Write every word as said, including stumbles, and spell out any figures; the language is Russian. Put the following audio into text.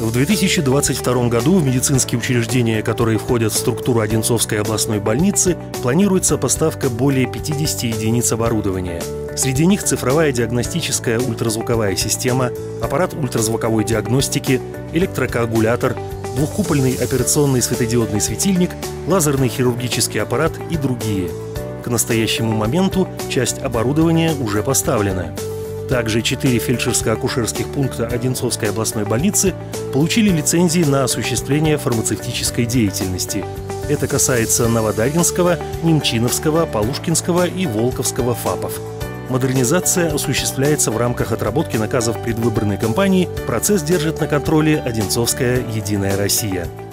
В две тысячи двадцать втором году в медицинские учреждения, которые входят в структуру Одинцовской областной больницы, планируется поставка более пятидесяти единиц оборудования. Среди них цифровая диагностическая ультразвуковая система, аппарат ультразвуковой диагностики, электрокоагулятор, двухкупольный операционный светодиодный светильник, лазерный хирургический аппарат и другие. К настоящему моменту часть оборудования уже поставлена. Также четыре фельдшерско-акушерских пункта Одинцовской областной больницы получили лицензии на осуществление фармацевтической деятельности. Это касается Новодаринского, Немчиновского, Полушкинского и Волковского ФАПов. Модернизация осуществляется в рамках отработки наказов предвыборной кампании. Процесс держит на контроле Одинцовская «Единая Россия».